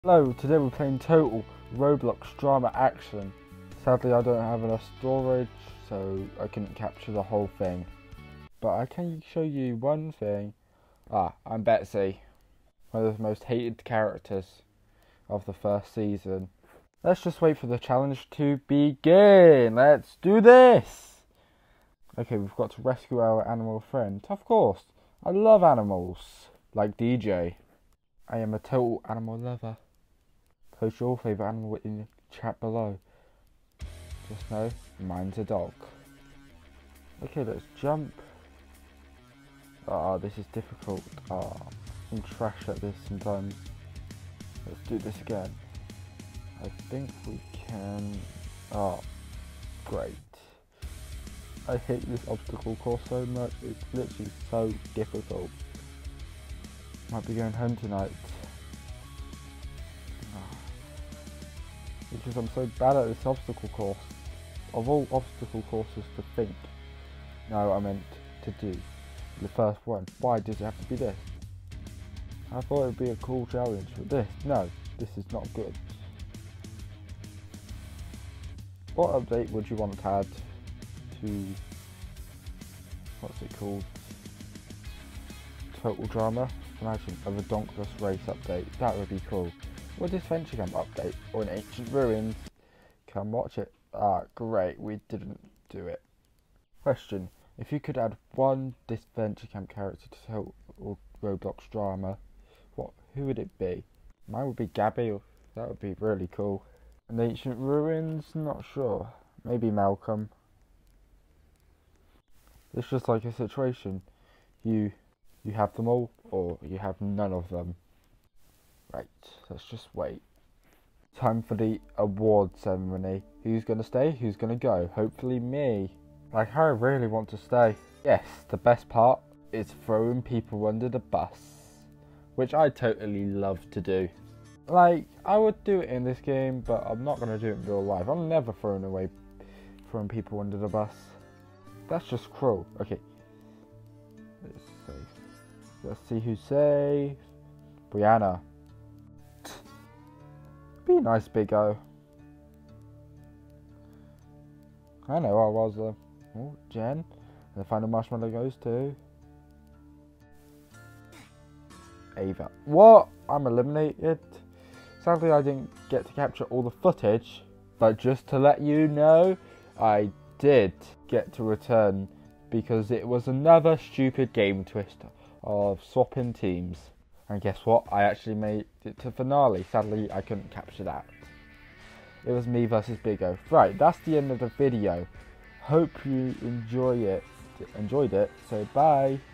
Hello, today we're playing Total Roblox Drama Action. Sadly I don't have enough storage, so I couldn't capture the whole thing. But I can show you one thing. I'm Betsy, one of the most hated characters of the first season. Let's just wait for the challenge to begin. Let's do this! Okay, we've got to rescue our animal friend. Of course, I love animals, like DJ. I am a total animal lover. Post your favourite animal in the chat below. Just know, mine's a dog. Okay, let's jump. This is difficult. I'm trash at this sometimes. Let's do this again. I think we can... great. I hate this obstacle course so much. It's literally so difficult. Might be going home tonight. Because I'm so bad at this obstacle course. Of all obstacle courses to think. No, I meant to do. The first one. Why does it have to be this? I thought it would be a cool challenge, but this, no, this is not good. What update would you want to add to, what's it called? Total Drama? Imagine a redonkulous race update. That would be cool. Or this Venture Camp update, or an Ancient Ruins. Come watch it. Great, we didn't do it. Question: if you could add one this Venture Camp character to Total Roblox Drama, who would it be? Mine would be Gabby. That would be really cool. An Ancient Ruins, not sure. Maybe Malcolm. It's just like a situation. You have them all, or you have none of them. Right, let's just wait. Time for the award ceremony. Who's gonna stay? Who's gonna go? Hopefully me. Like, I really want to stay. Yes, the best part is throwing people under the bus, which I totally love to do. Like, I would do it in this game, but I'm not gonna do it in real life. I'm never throwing people under the bus. That's just cruel. Okay. Let's see who's safe. Brianna. Be nice, Big O. I know I was Jen. And the final marshmallow goes to Ava. What? I'm eliminated. Sadly, I didn't get to capture all the footage, but just to let you know, I did get to return because it was another stupid game twist of swapping teams. And guess what? I actually made it to finale. Sadly, I couldn't capture that. It was me versus Big O. Right, that's the end of the video. Hope you enjoyed it. So bye.